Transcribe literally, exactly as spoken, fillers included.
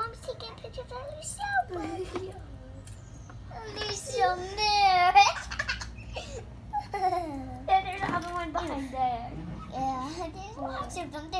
Mom's taking pictures of Lucia. Lucia there. Yeah, there's another one behind there. Yeah, there's lots of them.